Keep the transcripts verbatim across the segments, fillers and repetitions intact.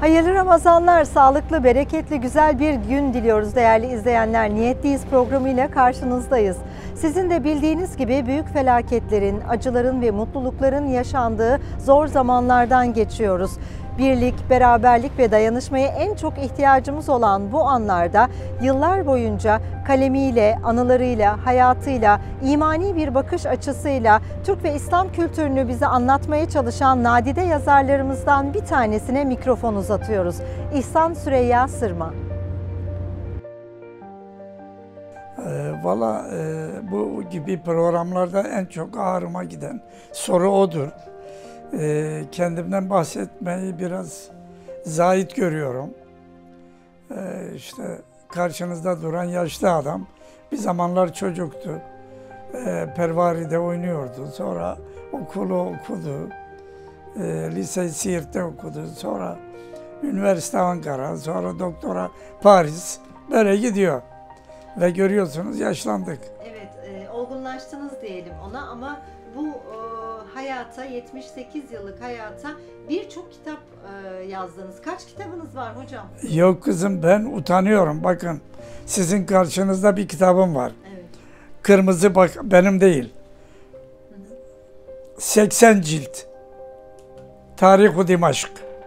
Hayırlı Ramazanlar, sağlıklı, bereketli, güzel bir gün diliyoruz değerli izleyenler. Niyetliyiz programıyla karşınızdayız. Sizin de bildiğiniz gibi büyük felaketlerin, acıların ve mutlulukların yaşandığı zor zamanlardan geçiyoruz. Birlik, beraberlik ve dayanışmaya en çok ihtiyacımız olan bu anlarda yıllar boyunca kalemiyle, anılarıyla, hayatıyla, imani bir bakış açısıyla Türk ve İslam kültürünü bize anlatmaya çalışan nadide yazarlarımızdan bir tanesine mikrofon uzatıyoruz. İhsan Süreyya Sırma. E, Valla e, bu gibi programlarda en çok ağrıma giden soru odur. E, kendimden bahsetmeyi biraz zahit görüyorum. E, işte karşınızda duran yaşlı adam bir zamanlar çocuktu. E, Pervari'de oynuyordu. Sonra okulu okudu. E, lise Siirt'te okudu. Sonra üniversite Ankara. Sonra doktora Paris. Böyle gidiyor. Ve görüyorsunuz yaşlandık. Evet, e, olgunlaştınız diyelim ona ama bu e, hayata, yetmiş sekiz yıllık hayata birçok kitap e, yazdınız. Kaç kitabınız var hocam? Yok kızım, ben utanıyorum. Bakın, sizin karşınızda bir kitabım var. Evet. Kırmızı, bak benim değil. seksen cilt. Tarih-u Dimaşk.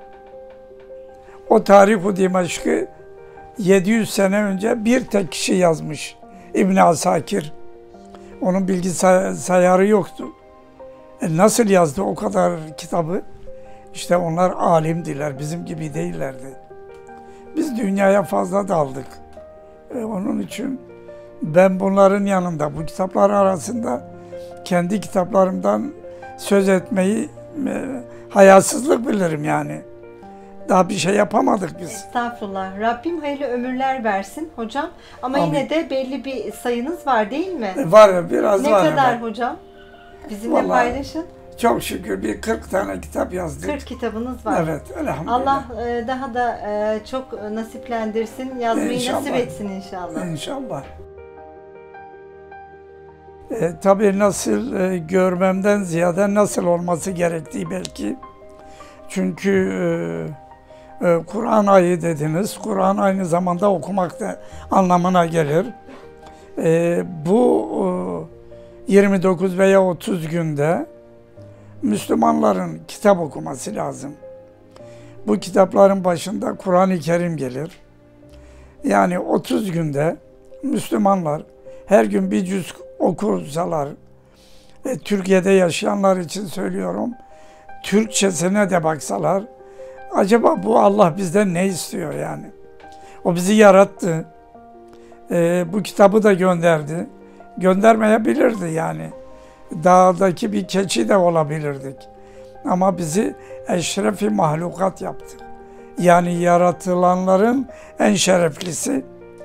O Tarih-u Dimaşk'ı yedi yüz sene önce bir tek kişi yazmış. İbn Asakir. Onun bilgisayarı yoktu. E nasıl yazdı o kadar kitabı? İşte onlar alimdiler, bizim gibi değillerdi. Biz dünyaya fazla daldık. E onun için ben bunların yanında, bu kitaplar arasında kendi kitaplarımdan söz etmeyi e, hayasızlık bilirim yani. Daha bir şey yapamadık biz. Estağfurullah. Rabbim hayırlı ömürler versin hocam. Ama Amin. yine de belli bir sayınız var değil mi? E var, biraz ne var. Ne kadar hemen. hocam? Bizimle Vallahi paylaşın. Çok şükür bir kırk tane kitap yazdık. kırk kitabınız var. Evet, elhamdülillah. Allah e, daha da e, çok nasiplendirsin, yazmayı İnşallah. nasip etsin inşallah. İnşallah. E, tabii nasıl e, görmemden ziyade nasıl olması gerektiği belki. Çünkü e, e, Kur'an ayı dediniz. Kur'an aynı zamanda okumak da anlamına gelir. E, bu e, yirmi dokuz veya otuz günde Müslümanların kitap okuması lazım. Bu kitapların başında Kur'an-ı Kerim gelir. Yani otuz günde Müslümanlar her gün bir cüz okursalar, e, Türkiye'de yaşayanlar için söylüyorum, Türkçesine de baksalar, acaba bu Allah bizden ne istiyor yani? O bizi yarattı, e, bu kitabı da gönderdi, göndermeyebilirdi yani. Dağdaki bir keçi de olabilirdik. Ama bizi eşrefi mahlukat yaptı. Yani yaratılanların en şereflisi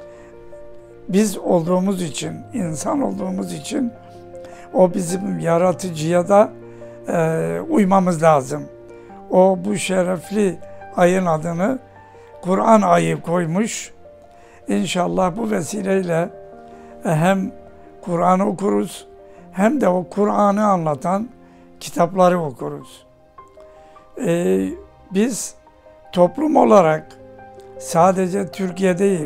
biz olduğumuz için, insan olduğumuz için o bizim yaratıcıya da e, uymamız lazım. O bu şerefli ayın adını Kur'an ayı koymuş. İnşallah bu vesileyle hem Kur'an'ı okuruz, hem de o Kur'an'ı anlatan kitapları okuruz. Ee, biz toplum olarak sadece Türkiye değil,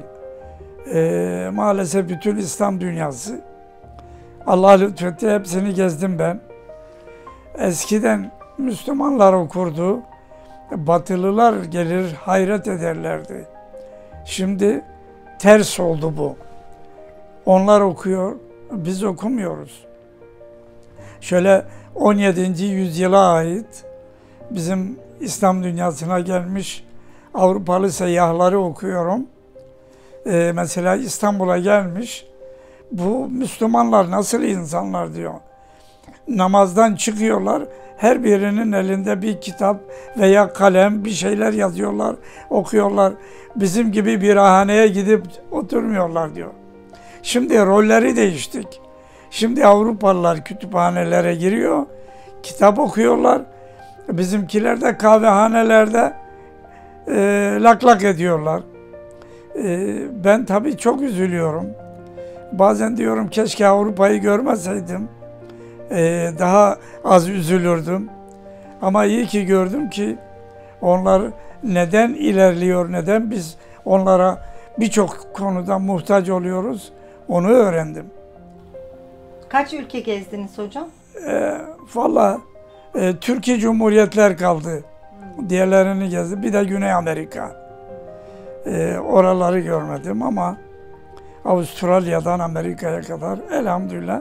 e, maalesef bütün İslam dünyası, Allah lütfetti, hepsini gezdim ben. Eskiden Müslümanlar okurdu, Batılılar gelir hayret ederlerdi. Şimdi ters oldu bu. Onlar okuyor, biz okumuyoruz. Şöyle on yedinci yüzyıla ait bizim İslam dünyasına gelmiş Avrupalı seyyahları okuyorum. Ee, mesela İstanbul'a gelmiş. Bu Müslümanlar nasıl insanlar diyor. Namazdan çıkıyorlar. Her birinin elinde bir kitap veya kalem, bir şeyler yazıyorlar, okuyorlar. Bizim gibi bir haneye gidip oturmuyorlar diyor. Şimdi rolleri değiştik. Şimdi Avrupalılar kütüphanelere giriyor, kitap okuyorlar. Bizimkiler de kahvehanelerde e, lak lak ediyorlar. E, ben tabii çok üzülüyorum. Bazen diyorum keşke Avrupa'yı görmeseydim. E, daha az üzülürdüm. Ama iyi ki gördüm ki onlar neden ilerliyor, neden biz onlara birçok konuda muhtaç oluyoruz, onu öğrendim. Kaç ülke gezdiniz hocam? E, Valla e, Türkiye Cumhuriyetler kaldı. Diğerlerini gezdim. Bir de Güney Amerika. E, oraları görmedim ama Avustralya'dan Amerika'ya kadar elhamdülillah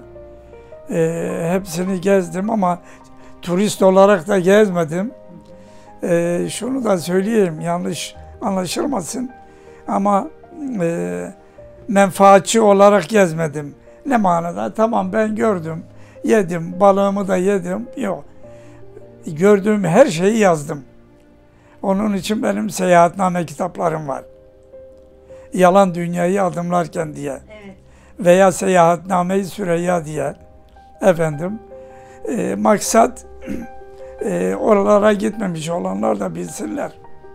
e, hepsini gezdim ama turist olarak da gezmedim. E, şunu da söyleyeyim, yanlış anlaşılmasın ama e, menfaatçi olarak gezmedim. Ne manada? Tamam, ben gördüm, yedim, balığımı da yedim. Yok. Gördüğüm her şeyi yazdım. Onun için benim seyahatname kitaplarım var. Yalan Dünyayı Adımlarken diye. Evet. Veya Seyahatname-i Süreyya diye. Efendim, e, maksat e, oralara gitmemiş olanlar da bilsinler.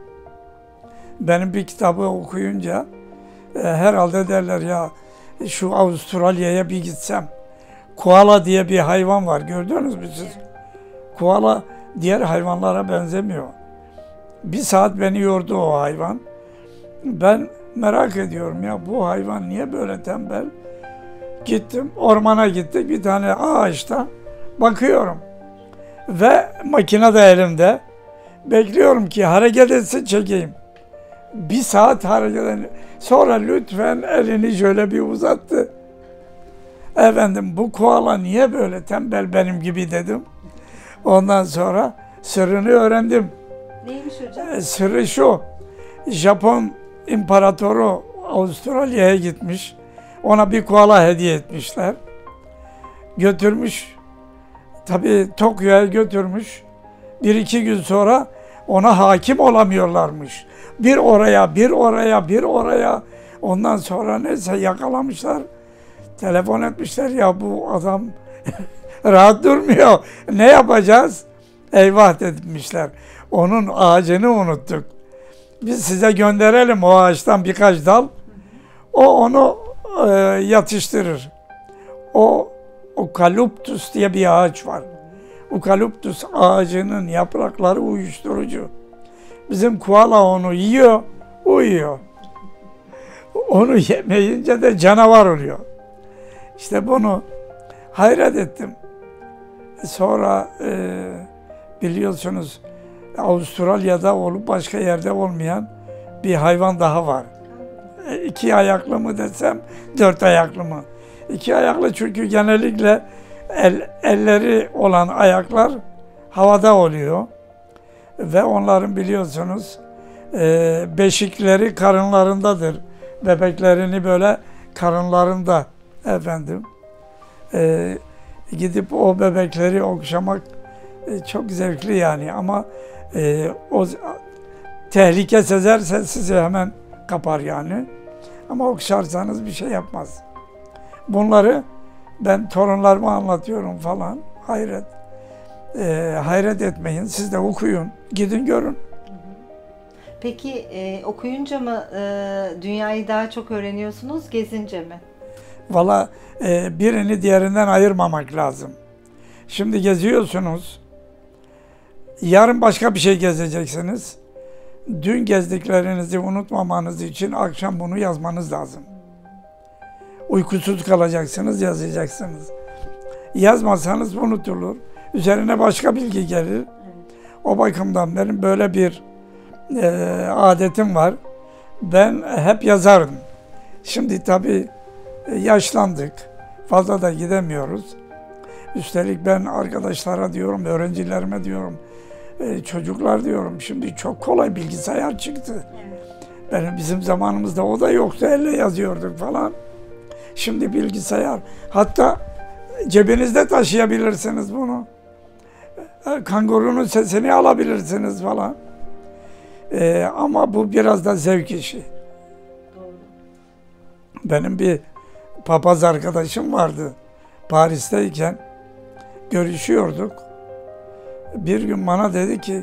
Benim bir kitabı okuyunca e, herhalde derler ya, şu Avustralya'ya bir gitsem. Koala diye bir hayvan var, gördünüz mü siz? Koala diğer hayvanlara benzemiyor. Bir saat beni yordu o hayvan. Ben merak ediyorum ya, bu hayvan niye böyle tembel? Gittim, ormana gittik, bir tane ağaçta bakıyorum. Ve makine de elimde. Bekliyorum ki hareket etsin, çekeyim. Bir saat hareket edin. Sonra lütfen elini şöyle bir uzattı. Efendim, bu koala niye böyle tembel benim gibi dedim. Ondan sonra sırrını öğrendim. Neymiş hocam? E, sırrı şu, Japon imparatoru Avustralya'ya gitmiş. Ona bir koala hediye etmişler. Götürmüş, tabii Tokyo'ya götürmüş. Bir iki gün sonra ona hakim olamıyorlarmış. Bir oraya, bir oraya, bir oraya. Ondan sonra neyse yakalamışlar. Telefon etmişler, ya bu adam rahat durmuyor. Ne yapacağız? Eyvah demişler. Onun ağacını unuttuk. Biz size gönderelim o ağaçtan birkaç dal. O onu e, yatıştırır. O Eukaliptus diye bir ağaç var. Eukaliptus ağacının yaprakları uyuşturucu. Bizim koala onu yiyor, uyuyor. Onu yemeyince de canavar oluyor. İşte bunu hayret ettim. Sonra e, biliyorsunuz Avustralya'da olup başka yerde olmayan bir hayvan daha var. E, iki ayaklı mı desem, dört ayaklı mı? İki ayaklı çünkü genellikle el, elleri olan ayaklar havada oluyor. Ve onların biliyorsunuz e, beşikleri karınlarındadır. Bebeklerini böyle karınlarında efendim. E, gidip o bebekleri okşamak e, çok zevkli yani, ama e, o tehlike sezerse sizi hemen kapar yani. Ama okşarsanız bir şey yapmaz. Bunları ben torunlarıma anlatıyorum falan. Hayret. E, hayret etmeyin. Siz de okuyun. Gidin görün. Peki e, okuyunca mı e, dünyayı daha çok öğreniyorsunuz, gezince mi? Valla e, birini diğerinden ayırmamak lazım. Şimdi geziyorsunuz. Yarın başka bir şey gezeceksiniz. Dün gezdiklerinizi unutmamanız için akşam bunu yazmanız lazım. Uykusuz kalacaksınız, yazacaksınız. Yazmasanız unutulur. Üzerine başka bilgi gelir. O bakımdan benim böyle bir e, adetim var. Ben hep yazardım. Şimdi tabii yaşlandık. Fazla da gidemiyoruz. Üstelik ben arkadaşlara diyorum, öğrencilerime diyorum, e, çocuklar diyorum, şimdi çok kolay bilgisayar çıktı. Benim bizim zamanımızda o da yoktu, elle yazıyorduk falan. Şimdi bilgisayar. Hatta cebinizde taşıyabilirsiniz bunu. Kangurunun sesini alabilirsiniz falan. Ee, ama bu biraz da zevk işi. Benim bir papaz arkadaşım vardı. Paris'teyken görüşüyorduk. Bir gün bana dedi ki,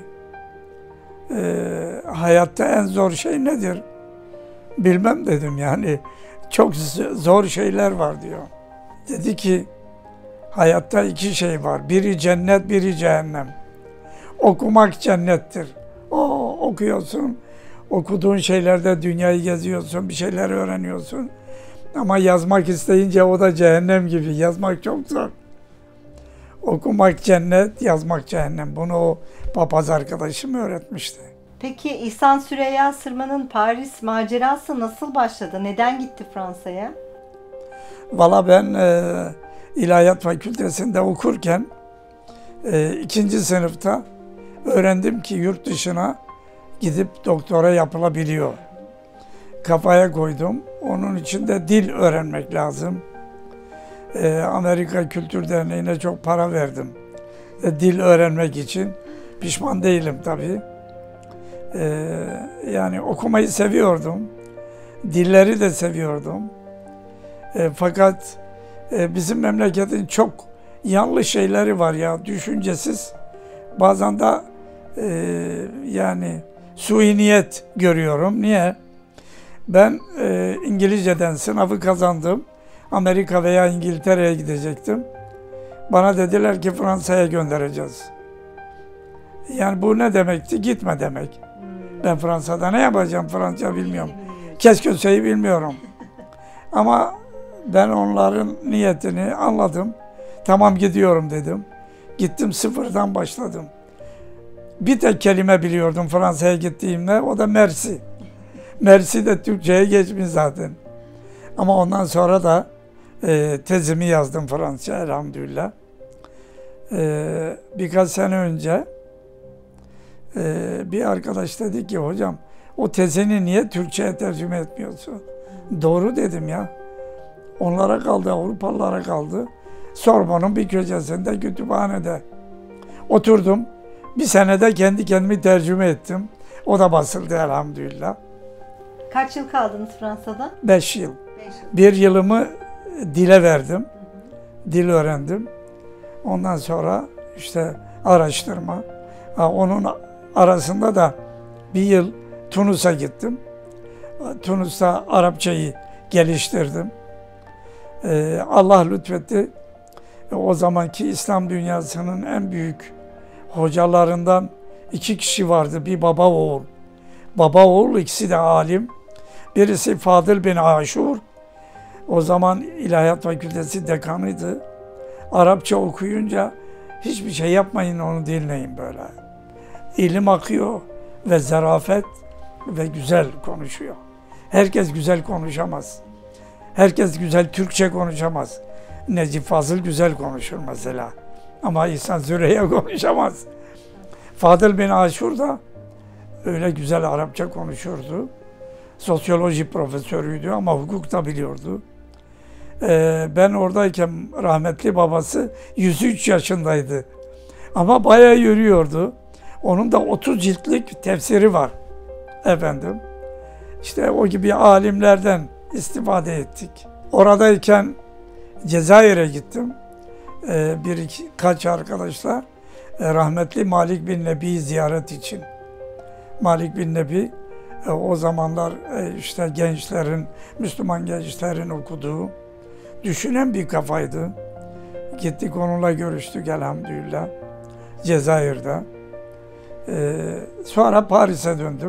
e, hayatta en zor şey nedir? Bilmem dedim, yani çok zor şeyler var diyor. Dedi ki, hayatta iki şey var. Biri cennet, biri cehennem. Okumak cennettir. O okuyorsun, okuduğun şeylerde dünyayı geziyorsun, bir şeyler öğreniyorsun. Ama yazmak isteyince o da cehennem gibi. Yazmak çok zor. Okumak cennet, yazmak cehennem. Bunu o papaz arkadaşım öğretmişti. Peki İhsan Süreyya Sırman'ın Paris macerası nasıl başladı? Neden gitti Fransa'ya? Valla ben e, İlahiyat Fakültesi'nde okurken e, ikinci sınıfta öğrendim ki yurt dışına gidip doktora yapılabiliyor. Kafaya koydum. Onun için de dil öğrenmek lazım. E, Amerika Kültür Derneği'ne çok para verdim. E, dil öğrenmek için. Pişman değilim tabii. E, yani okumayı seviyordum. Dilleri de seviyordum. E, fakat e, bizim memleketin çok yanlış şeyleri var ya, düşüncesiz. Bazen de e, yani sui niyet görüyorum. Niye? Ben e, İngilizceden sınavı kazandım. Amerika veya İngiltere'ye gidecektim. Bana dediler ki Fransa'ya göndereceğiz. Yani bu ne demekti? Gitme demek. Ben Fransa'da ne yapacağım? Fransızca bilmiyorum. Kesköse'yi bilmiyorum. Ama ben onların niyetini anladım. Tamam gidiyorum dedim. Gittim, sıfırdan başladım. Bir tek kelime biliyordum Fransa'ya gittiğimde, o da merci. Merci de Türkçe'ye geçmiş zaten. Ama ondan sonra da e, tezimi yazdım Fransızca elhamdülillah. E, birkaç sene önce e, bir arkadaş dedi ki hocam o tezini niye Türkçe'ye tercüme etmiyorsun? Doğru dedim ya. Onlara kaldı, Avrupalılara kaldı. Sorbonne'un bir köşesinde, kütüphanede. Oturdum. Bir senede kendi kendimi tercüme ettim. O da basıldı elhamdülillah. Kaç yıl kaldınız Fransa'da? Beş yıl. Beş yıl. Bir yılımı dile verdim. Hı hı. Dil öğrendim. Ondan sonra işte araştırma. Ha, onun arasında da bir yıl Tunus'a gittim. Tunus'ta Arapçayı geliştirdim. Ee, Allah lütfetti. O zamanki İslam dünyasının en büyük hocalarından iki kişi vardı. Bir baba oğul. Baba oğul, ikisi de alim. Birisi Fadıl bin Aşur. O zaman İlahiyat Fakültesi dekanıydı. Arapça okuyunca hiçbir şey yapmayın, onu dinleyin böyle. İlim akıyor ve zarafet ve güzel konuşuyor. Herkes güzel konuşamaz. Herkes güzel Türkçe konuşamaz. Necip Fazıl güzel konuşur mesela. Ama İhsan Süreyya konuşamaz. Fadıl bin Aşur da öyle güzel Arapça konuşurdu. Sosyoloji profesörüydü ama hukuk da biliyordu. Ee, ben oradayken rahmetli babası yüz üç yaşındaydı. Ama bayağı yürüyordu. Onun da otuz ciltlik tefsiri var. Efendim. İşte o gibi alimlerden istifade ettik. Oradayken Cezayir'e gittim. Ee, bir iki, kaç arkadaşla e, rahmetli Malik bin Nebi'yi ziyaret için. Malik bin Nebi e, o zamanlar e, işte gençlerin, Müslüman gençlerin okuduğu, düşünen bir kafaydı. Gittik onunla görüştük elhamdülillah Cezayir'de. E, sonra Paris'e döndüm.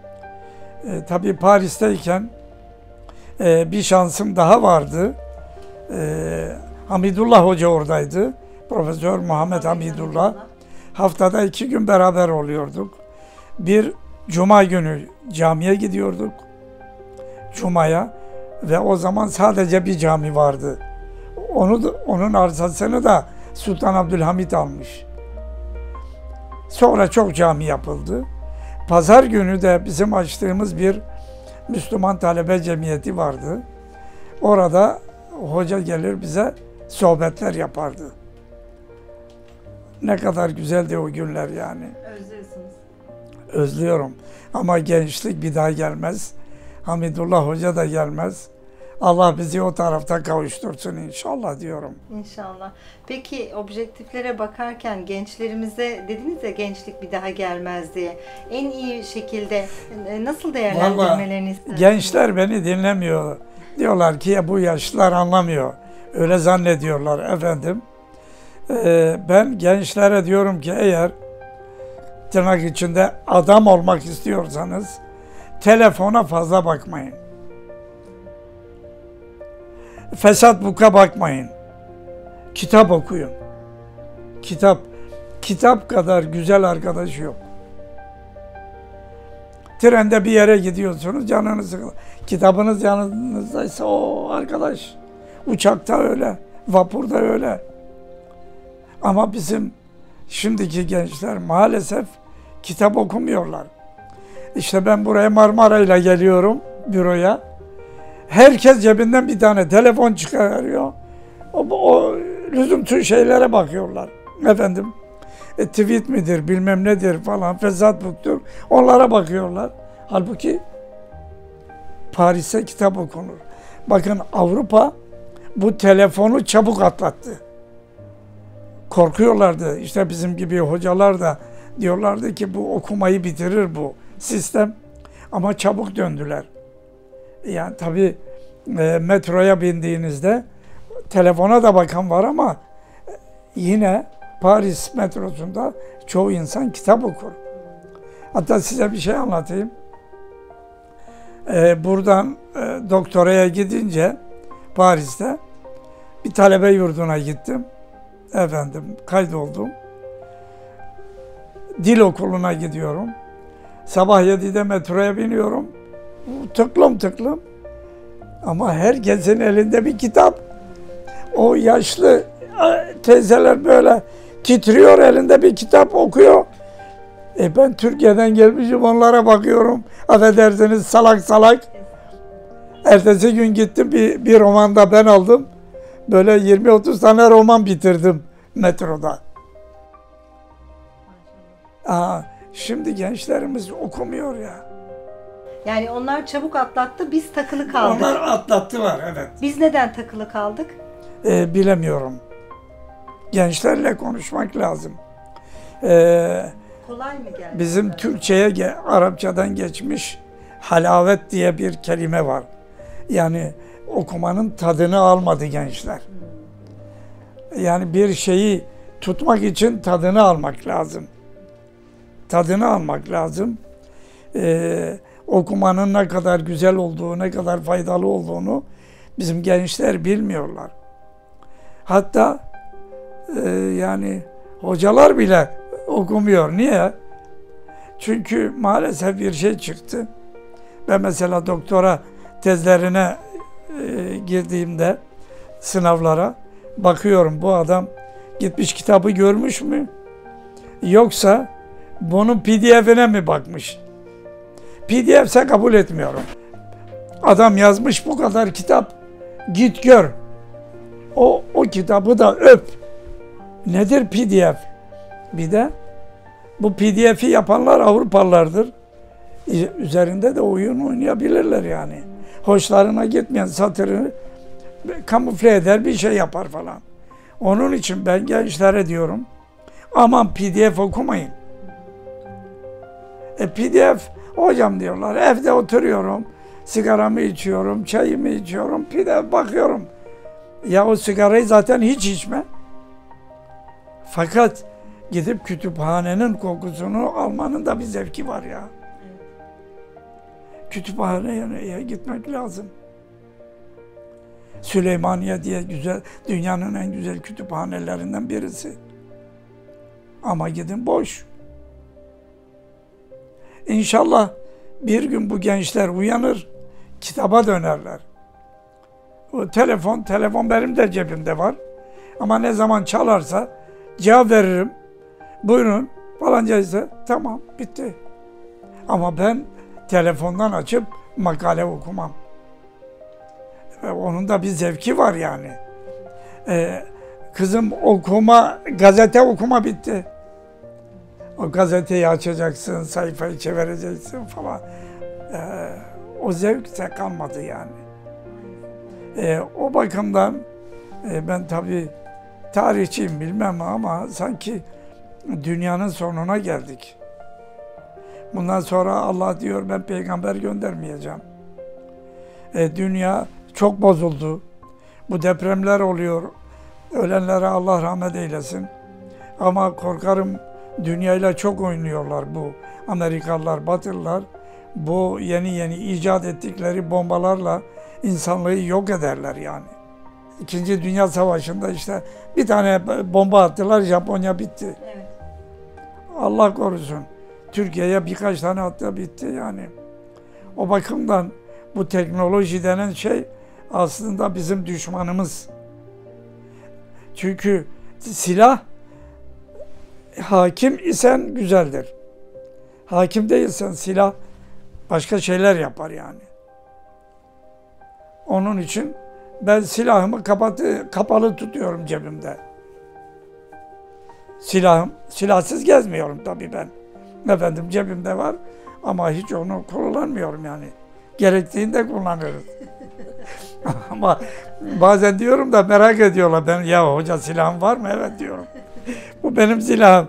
E, tabii Paris'teyken e, bir şansım daha vardı. E, Hamidullah Hoca oradaydı. Profesör Muhammed Hamidullah. Haftada iki gün beraber oluyorduk. Bir cuma günü camiye gidiyorduk. Cuma'ya ve o zaman sadece bir cami vardı. Onu da, onun arsasını da Sultan Abdülhamit almış. Sonra çok cami yapıldı. Pazar günü de bizim açtığımız bir Müslüman talebe cemiyeti vardı. Orada hoca gelir bize sohbetler yapardı. Ne kadar güzeldi o günler yani. Özlüyorsunuz. Özlüyorum. Ama gençlik bir daha gelmez. Hamidullah Hoca da gelmez. Allah bizi o tarafta kavuştursun inşallah diyorum. İnşallah. Peki objektiflere bakarken gençlerimize dediniz ya gençlik bir daha gelmez diye. En iyi şekilde nasıl değerlendirmelerini istersiniz? Gençler beni dinlemiyor. Diyorlar ki ya bu yaşlılar anlamıyor. Öyle zannediyorlar efendim. Ee, ben gençlere diyorum ki eğer tırnak içinde adam olmak istiyorsanız telefona fazla bakmayın. Fesat buka bakmayın. Kitap okuyun. Kitap, kitap kadar güzel arkadaş yok. Trende bir yere gidiyorsunuz, canınız sıkılır. Kitabınız yanınızdaysa o arkadaş. Uçakta öyle, vapurda öyle. Ama bizim şimdiki gençler maalesef kitap okumuyorlar. İşte ben buraya Marmara'yla geliyorum, büroya. Herkes cebinden bir tane telefon çıkarıyor. O, o lüzumsuz şeylere bakıyorlar. Efendim, e, tweet midir, bilmem nedir falan, Facebook'tur. Onlara bakıyorlar. Halbuki Paris'te kitap okunur. Bakın Avrupa bu telefonu çabuk atlattı. Korkuyorlardı. İşte bizim gibi hocalar da diyorlardı ki bu okumayı bitirir bu sistem. Ama çabuk döndüler. Yani tabii e, metroya bindiğinizde telefona da bakan var ama yine Paris metrosunda çoğu insan kitap okur. Hatta size bir şey anlatayım. Ee, buradan e, doktoraya gidince Paris'te bir talebe yurduna gittim. Efendim kaydoldum. Dil okuluna gidiyorum. Sabah yedide metroya biniyorum. Tıklım tıklım. Ama herkesin elinde bir kitap. O yaşlı teyzeler böyle titriyor, elinde bir kitap okuyor. E ben Türkiye'den gelmişim, onlara bakıyorum. Affedersiniz, salak salak. Ertesi gün gittim, bir, bir roman da ben aldım. Böyle yirmi otuz tane roman bitirdim metroda. Aa, şimdi gençlerimiz okumuyor ya. Yani onlar çabuk atlattı, biz takılı kaldık. Onlar atlattılar, evet. Biz neden takılı kaldık? Ee, bilemiyorum. Gençlerle konuşmak lazım. Ee, Kolay mı geldi? Bizim Türkçe'ye ge- Arapçadan geçmiş halavet diye bir kelime var. Yani okumanın tadını almadı gençler. Yani bir şeyi tutmak için tadını almak lazım. Tadını almak lazım. Ee, okumanın ne kadar güzel olduğu, ne kadar faydalı olduğunu bizim gençler bilmiyorlar. Hatta e, yani hocalar bile okumuyor. Niye? Çünkü maalesef bir şey çıktı. Ben mesela doktora tezlerine e, girdiğimde sınavlara bakıyorum, bu adam gitmiş kitabı görmüş mü? Yoksa bunun P D F'ine mi bakmış? P D F'se kabul etmiyorum. Adam yazmış bu kadar kitap, git gör. O, o kitabı da öp. Nedir P D F? Bir de bu P D F'i yapanlar Avrupalılardır. Üzerinde de oyun oynayabilirler yani. Hoşlarına gitmeyen satırı kamufle eder, bir şey yapar falan. Onun için ben gençlere diyorum, aman P D F okumayın. E P D F, hocam diyorlar, evde oturuyorum, sigaramı içiyorum, çayımı içiyorum, P D F bakıyorum. Ya o sigarayı zaten hiç içme. Fakat gidip kütüphanenin kokusunu almanın da bir zevki var ya. Kütüphaneye gitmek lazım. Süleymaniye diye güzel, dünyanın en güzel kütüphanelerinden birisi. Ama gidin boş. İnşallah bir gün bu gençler uyanır, kitaba dönerler. O telefon, telefon benim de cebimde var. Ama ne zaman çalarsa cevap veririm. Buyurun falanca ise tamam, bitti. Ama ben telefondan açıp makale okumam. Ve onun da bir zevki var yani. Ee, kızım okuma, gazete okuma bitti. O gazeteyi açacaksın, sayfayı çevireceksin falan. Ee, o zevk de kalmadı yani. Ee, o bakımdan e, ben tabii tarihçiyim bilmem ama sanki dünyanın sonuna geldik. Bundan sonra Allah diyor ben peygamber göndermeyeceğim. E, dünya çok bozuldu. Bu depremler oluyor. Ölenlere Allah rahmet eylesin. Ama korkarım Dünyayla çok oynuyorlar bu Amerikalılar, Batılılar. Bu yeni yeni icat ettikleri bombalarla insanlığı yok ederler yani. İkinci Dünya Savaşı'nda işte bir tane bomba attılar, Japonya bitti. Evet. Allah korusun. Türkiye'ye birkaç tane attı, bitti yani. O bakımdan bu teknoloji denen şey aslında bizim düşmanımız. Çünkü silah, hakim isen güzeldir. Hakim değilsen silah başka şeyler yapar yani. Onun için ben silahımı kapatı, kapalı tutuyorum cebimde. Silahım, silahsız gezmiyorum tabii ben. Efendim cebimde var ama hiç onu kullanmıyorum yani. Gerektiğinde kullanıyoruz. Ama bazen diyorum da merak ediyorlar. Ben, ya hoca silahın var mı? Evet diyorum. Bu benim silahım.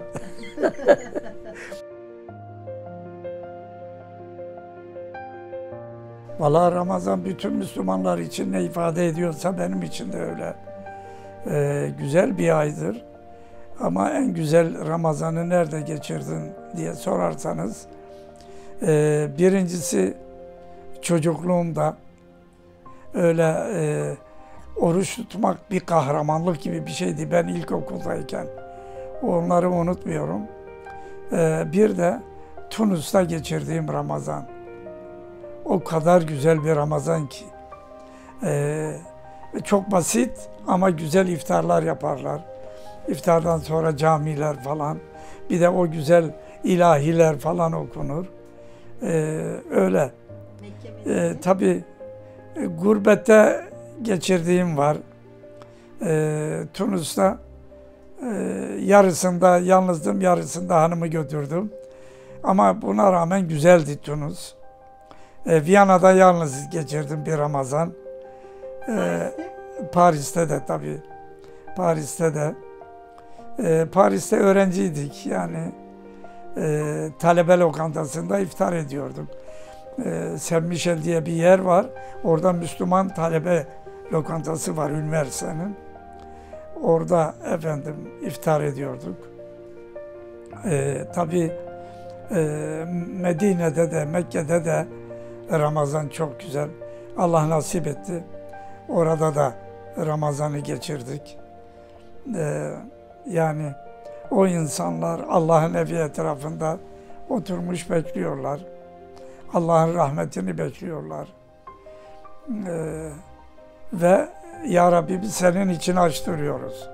Vallahi Ramazan bütün Müslümanlar için ne ifade ediyorsa benim için de öyle. Ee, güzel bir aydır. Ama en güzel Ramazan'ı nerede geçirdin diye sorarsanız, e, birincisi çocukluğumda öyle e, oruç tutmak bir kahramanlık gibi bir şeydi ben ilkokuldayken. Onları unutmuyorum. E, bir de Tunus'ta geçirdiğim Ramazan. O kadar güzel bir Ramazan ki. E, çok basit ama güzel iftarlar yaparlar. İftardan sonra camiler falan. Bir de o güzel ilahiler falan okunur. Ee, öyle. Ee, tabii e, gurbette geçirdiğim var. Ee, Tunus'ta e, yarısında yalnızdım, yarısında hanımı götürdüm. Ama buna rağmen güzeldi Tunus. Ee, Viyana'da yalnız geçirdim bir Ramazan. Ee, Paris'te de tabii. Paris'te de. Ee, Paris'te öğrenciydik yani e, talebe lokantasında iftar ediyorduk. Ee, Saint Michel diye bir yer var. Orada Müslüman talebe lokantası var üniversitenin. Orada efendim iftar ediyorduk. Ee, tabii e, Medine'de de Mekke'de de Ramazan çok güzel. Allah nasip etti. Orada da Ramazan'ı geçirdik. Ee, Yani o insanlar Allah'ın evi etrafında oturmuş bekliyorlar. Allah'ın rahmetini bekliyorlar. Ee, ve Ya Rabbi biz senin için açtırıyoruz.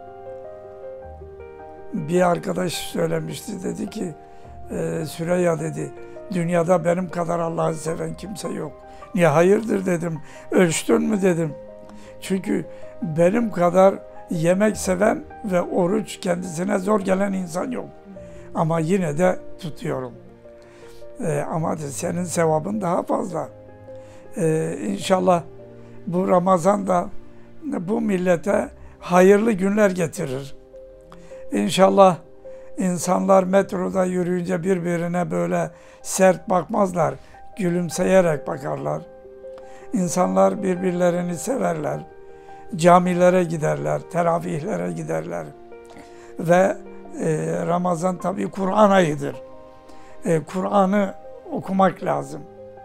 Bir arkadaş söylemişti, dedi ki e, Süreyya dedi, dünyada benim kadar Allah'ı seven kimse yok. Niye hayırdır dedim, ölçtün mü dedim. Çünkü benim kadar yemek seven ve oruç kendisine zor gelen insan yok. Ama yine de tutuyorum. Ee, ama de senin sevabın daha fazla. Ee, İnşallah bu Ramazan da bu millete hayırlı günler getirir. İnşallah insanlar metroda yürüyünce birbirine böyle sert bakmazlar. Gülümseyerek bakarlar. İnsanlar birbirlerini severler. Camilere giderler, teravihlere giderler. Ve e, Ramazan tabii Kur'an ayıdır. E, Kur'an'ı okumak lazım.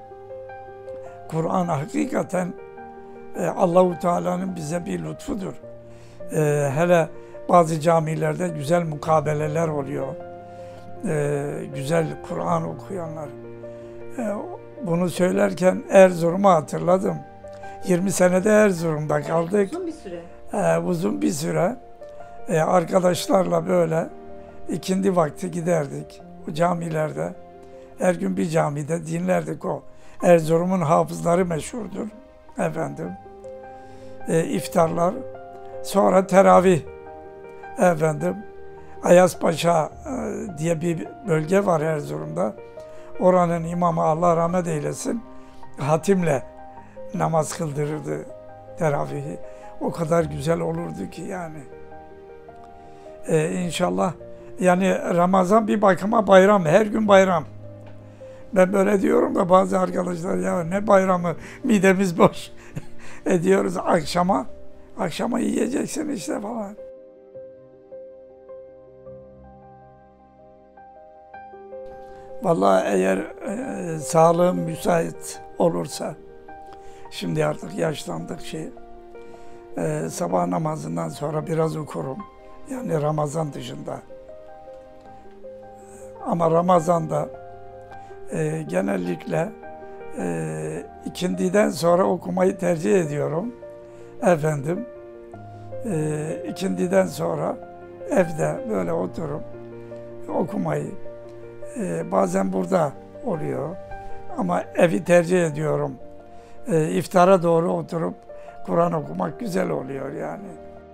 Kur'an hakikaten e, Allah-u Teala'nın bize bir lütfudur. E, hele bazı camilerde güzel mukabeleler oluyor. E, güzel Kur'an okuyanlar. E, bunu söylerken Erzurum'u hatırladım. yirmi senede Erzurum'da kaldık. Uzun bir süre. Ee, uzun bir süre. Ee, arkadaşlarla böyle ikindi vakti giderdik o camilerde. Her gün bir camide dinlerdik o. Erzurum'un hafızları meşhurdur efendim. Ee, iftarlar. Sonra teravih efendim. Ayazpaşa e, diye bir bölge var Erzurum'da. Oranın imamı Allah rahmet eylesin hatimle namaz kıldırırdı teravihi. O kadar güzel olurdu ki yani. Ee, inşallah yani Ramazan bir bakıma bayram. Her gün bayram. Ben böyle diyorum da bazı arkadaşlar ya ne bayramı, midemiz boş ediyoruz akşama. Akşama yiyeceksin işte falan. Vallahi eğer e, sağlığım müsait olursa, şimdi artık yaşlandık şey, e, sabah namazından sonra biraz okurum. Yani Ramazan dışında. Ama Ramazan'da e, genellikle e, ikindiden sonra okumayı tercih ediyorum. Efendim, e, ikindiden sonra evde böyle oturup okumayı, e, bazen burada oluyor. Ama evi tercih ediyorum. E, iftara doğru oturup Kur'an okumak güzel oluyor yani.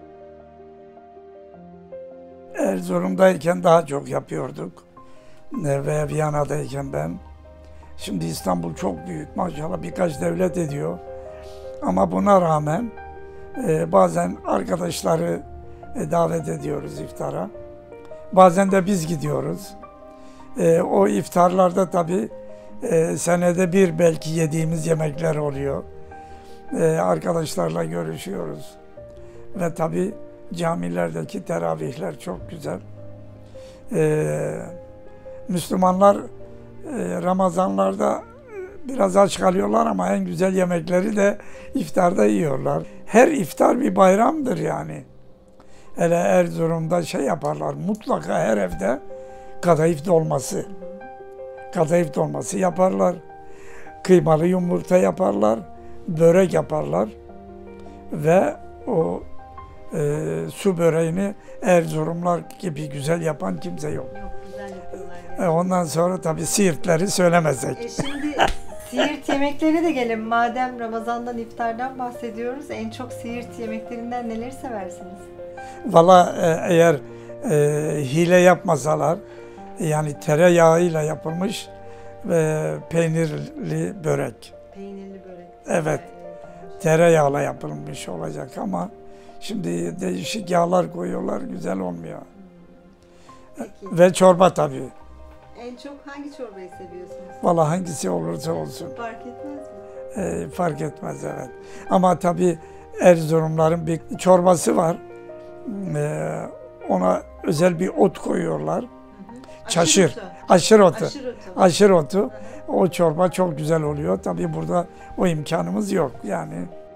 Erzurum'dayken daha çok yapıyorduk. E, ve Viyana'dayken ben. Şimdi İstanbul çok büyük. Maşallah birkaç devlet ediyor. Ama buna rağmen e, bazen arkadaşları e, davet ediyoruz iftara. Bazen de biz gidiyoruz. E, o iftarlarda tabii e, senede bir belki yediğimiz yemekler oluyor. E, arkadaşlarla görüşüyoruz. Ve tabii camilerdeki teravihler çok güzel. E, Müslümanlar e, Ramazanlarda biraz aç kalıyorlar ama en güzel yemekleri de iftarda yiyorlar. Her iftar bir bayramdır yani. Hele Erzurum'da şey yaparlar, mutlaka her evde kadayıf dolması. Kadayıf dolması yaparlar. Kıymalı yumurta yaparlar. Börek yaparlar. Ve o e, su böreğini Erzurumlar gibi güzel yapan kimse yok. Yok, güzel yapıyorlar. E, ondan sonra tabii Siirtleri söylemezsek. E şimdi Siirt yemeklerine de gelin. Madem Ramazan'dan, iftardan bahsediyoruz, en çok Siirt yemeklerinden neleri seversiniz? Valla e, eğer e, hile yapmasalar, yani tereyağıyla yapılmış ve peynirli börek. Peynirli börek. Evet, tereyağla yapılmış olacak ama şimdi değişik yağlar koyuyorlar, güzel olmuyor. Peki. Ve çorba tabii. En çok hangi çorbayı seviyorsunuz? Valla hangisi olursa olsun. Fark etmez mi? E, fark etmez, evet. Ama tabii Erzurumların bir çorbası var. E, ona özel bir ot koyuyorlar. Çaşır, Aşır otu. aşır otu. Aşır otu. Aşır otu. O çorba çok güzel oluyor. Tabii burada o imkanımız yok yani.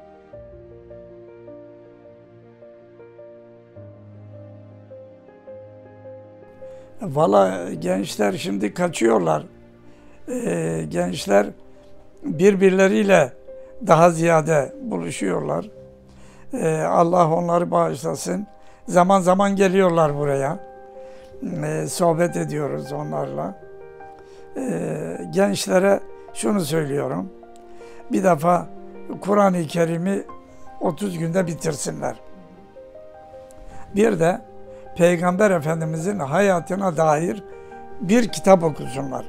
Valla gençler şimdi kaçıyorlar. Ee, gençler birbirleriyle daha ziyade buluşuyorlar. Ee, Allah onları bağışlasın. Zaman zaman geliyorlar buraya. Ee, sohbet ediyoruz onlarla. Ee, gençlere şunu söylüyorum. Bir defa Kur'an-ı Kerim'i otuz günde bitirsinler. Bir de Peygamber Efendimizin hayatına dair bir kitap okusunlar.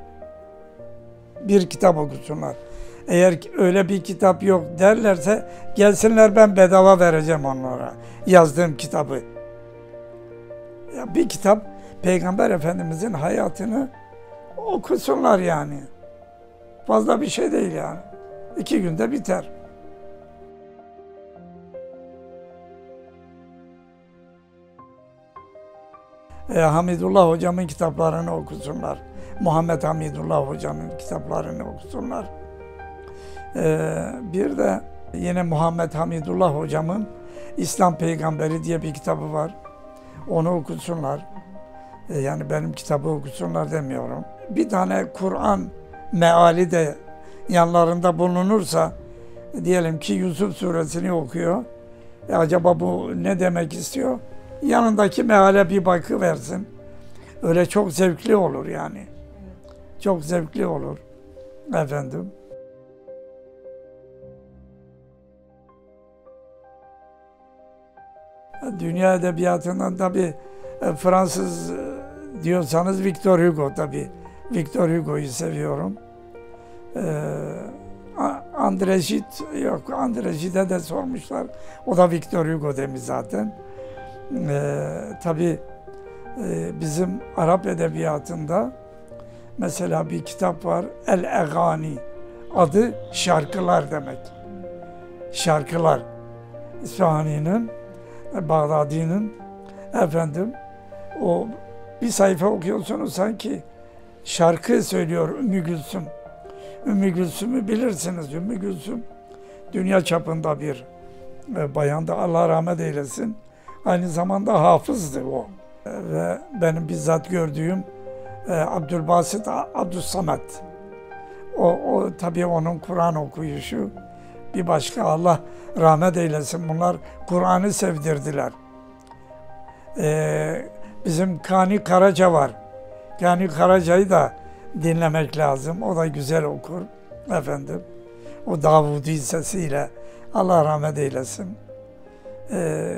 Bir kitap okusunlar. Eğer öyle bir kitap yok derlerse gelsinler, ben bedava vereceğim onlara yazdığım kitabı. Ya bir kitap Peygamber Efendimizin hayatını okusunlar yani. Fazla bir şey değil yani. İki günde biter. E, Hamidullah Hocam'ın kitaplarını okusunlar. Muhammed Hamidullah Hocam'ın kitaplarını okusunlar. E, bir de yine Muhammed Hamidullah Hocam'ın İslam Peygamberi diye bir kitabı var. Onu okusunlar. E, yani benim kitabı okusunlar demiyorum. Bir tane Kur'an meali de yanlarında bulunursa, diyelim ki Yusuf suresini okuyor. E, acaba bu ne demek istiyor? Yanındaki meale bir bakıversin. Öyle çok zevkli olur yani. Çok zevkli olur. Efendim. Dünya edebiyatından tabii Fransız diyorsanız Victor Hugo tabii. Victor Hugo'yu seviyorum. Ee, André Gide yok. André Gide'e de sormuşlar. O da Victor Hugo demiş zaten. Ee, tabii e, bizim Arap edebiyatında mesela bir kitap var. El-Egani. Adı şarkılar demek. Şarkılar. İsfahani'nin, Bağdadi'nin efendim o bir sayfa okuyorsunuz sanki şarkı söylüyor Ümmü Gülsüm. Ümmü Gülsüm'ü bilirsiniz. Ümmü Gülsüm dünya çapında bir e, bayandı. Allah rahmet eylesin. Aynı zamanda hafızdı o. E, ve benim bizzat gördüğüm e, Abdülbasit Abdüssamet. O, o tabii onun Kur'an okuyuşu bir başka. Allah rahmet eylesin. Bunlar Kur'an'ı sevdirdiler. E, bizim Kani Karaca var. Kani Karaca'yı da dinlemek lazım. O da güzel okur efendim. O Davudi sesiyle Allah rahmet eylesin. Ee,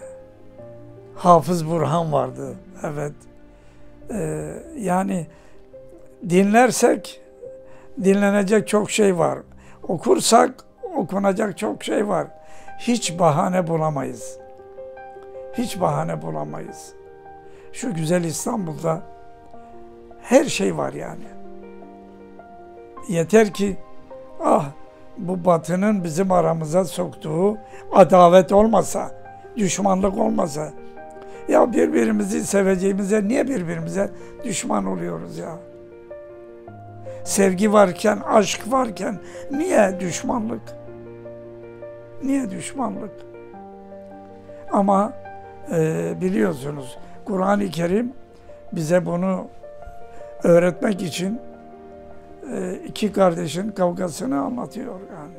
Hafız Burhan vardı. Evet. Ee, yani dinlersek dinlenecek çok şey var. Okursak okunacak çok şey var. Hiç bahane bulamayız. Hiç bahane bulamayız. Şu güzel İstanbul'da her şey var yani. Yeter ki ah bu Batı'nın bizim aramıza soktuğu adavet olmasa, düşmanlık olmasa, ya birbirimizi seveceğimize niye birbirimize düşman oluyoruz ya? Sevgi varken, aşk varken niye düşmanlık? Niye düşmanlık? Ama e, biliyorsunuz Kur'an-ı Kerim bize bunu öğretmek için iki kardeşin kavgasını anlatıyor yani.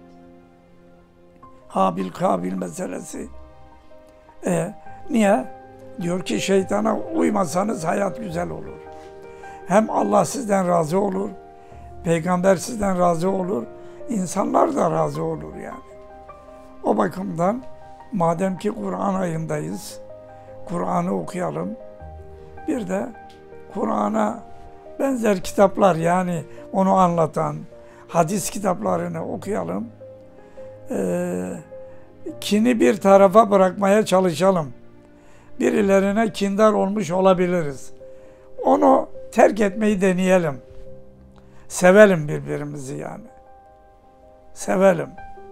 Habil Kabil meselesi. E, niye? Diyor ki şeytana uymasanız hayat güzel olur. Hem Allah sizden razı olur, peygamber sizden razı olur, insanlar da razı olur yani. O bakımdan madem ki Kur'an ayındayız, Kur'an'ı okuyalım. Bir de Kur'an'a benzer kitaplar yani onu anlatan hadis kitaplarını okuyalım. Ee, kini bir tarafa bırakmaya çalışalım. Birilerine kindar olmuş olabiliriz. Onu terk etmeyi deneyelim. Sevelim birbirimizi yani. Sevelim.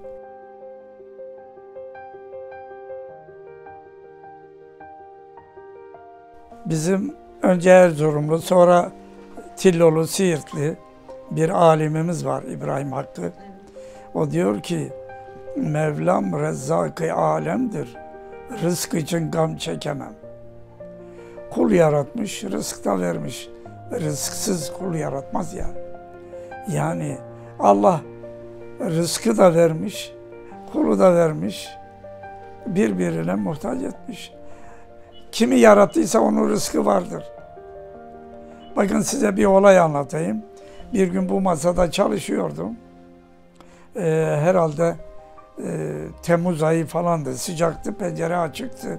Bizim önce Erzurumlu, sonra Tillolu, Siirtli bir alimimiz var, İbrahim Hakkı. O diyor ki, Mevlam Rezzak-ı alemdir, rızk için gam çekemem. Kul yaratmış, rızk da vermiş. Rızksız kul yaratmaz ya. Yani Allah rızkı da vermiş, kulu da vermiş, birbirine muhtaç etmiş. Kimi yarattıysa onun rızkı vardır. Bakın size bir olay anlatayım. Bir gün bu masada çalışıyordum. Ee, herhalde e, Temmuz ayı falandı, sıcaktı, pencere açıktı.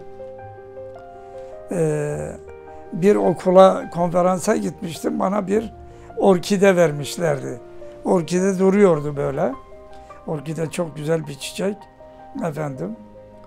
Ee, bir okula konferansa gitmiştim, bana bir orkide vermişlerdi. Orkide duruyordu böyle. Orkide çok güzel bir çiçek, efendim.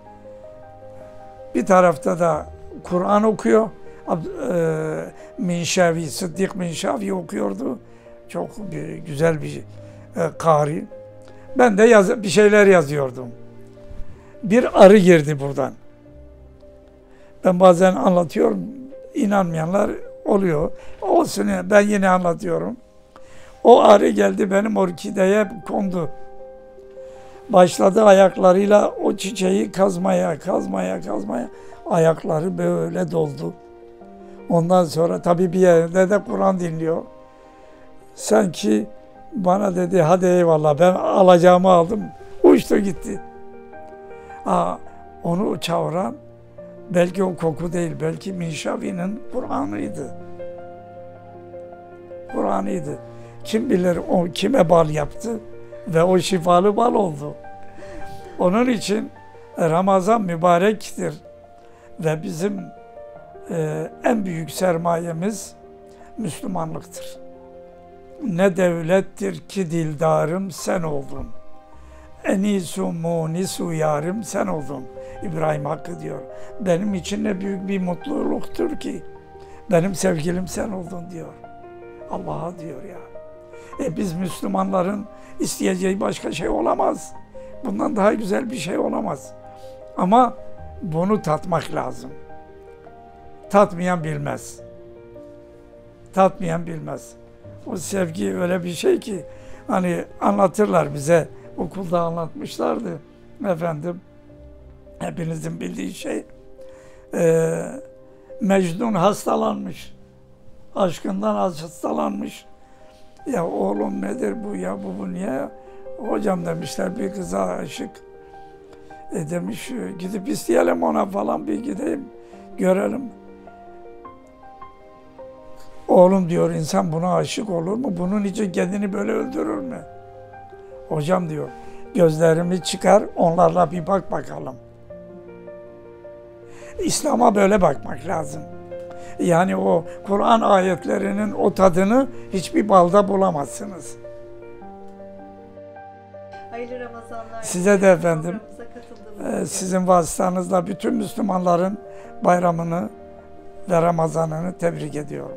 Bir tarafta da Kur'an okuyor. Minşavi, Sıddık Minşavi okuyordu. Çok bir, güzel bir e, kari. Ben de yaz, bir şeyler yazıyordum. Bir arı girdi buradan. Ben bazen anlatıyorum, inanmayanlar oluyor. Olsun, ben yine anlatıyorum. O arı geldi benim orkideye kondu. Başladı ayaklarıyla o çiçeği kazmaya, kazmaya, kazmaya. Ayakları böyle doldu. Ondan sonra tabii bir yerde de Kur'an dinliyor. Sanki bana dedi, hadi eyvallah, ben alacağımı aldım. Uçtu gitti. Aa, onu çağıran belki o koku değil, belki Minşavi'nin Kur'an'ıydı. Kur'an'ıydı. Kim bilir o kime bal yaptı ve o şifalı bal oldu. Onun için Ramazan mübarektir ve bizim e, en büyük sermayemiz Müslümanlıktır. Ne devlettir ki dildarım sen oldun. Enisu munisu yarım sen oldun. İbrahim Hakkı diyor. Benim için ne büyük bir mutluluktur ki benim sevgilim sen oldun diyor. Allah'a diyor ya. E biz Müslümanların isteyeceği başka şey olamaz. Bundan daha güzel bir şey olamaz. Ama bunu tatmak lazım. Tatmayan bilmez. tatmayan bilmez. O sevgi öyle bir şey ki hani anlatırlar bize, okulda anlatmışlardı efendim. Hepinizin bildiği şey. Ee, Mecnun hastalanmış. Aşkından hastalanmış. Ya oğlum nedir bu ya, bu, bu niye? Hocam demişler bir kıza aşık. E demiş gidip isteyelim ona falan, bir gideyim görelim. Oğlum diyor, insan buna aşık olur mu? Bunun için kendini böyle öldürür mü? Hocam diyor, gözlerimi çıkar onlarla bir bak bakalım. İslam'a böyle bakmak lazım. Yani o Kur'an ayetlerinin o tadını hiçbir balda bulamazsınız. Hayırlı Ramazanlar. Size de efendim, Programımıza e, sizin vasıtanızla bütün Müslümanların bayramını ve Ramazanını tebrik ediyorum.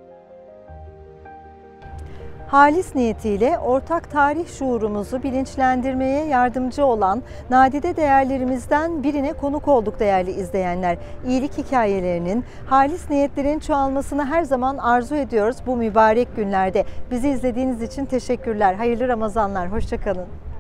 Halis niyetiyle ortak tarih şuurumuzu bilinçlendirmeye yardımcı olan nadide değerlerimizden birine konuk olduk değerli izleyenler. İyilik hikayelerinin, halis niyetlerin çoğalmasını her zaman arzu ediyoruz bu mübarek günlerde. Bizi izlediğiniz için teşekkürler. Hayırlı Ramazanlar. Hoşça kalın.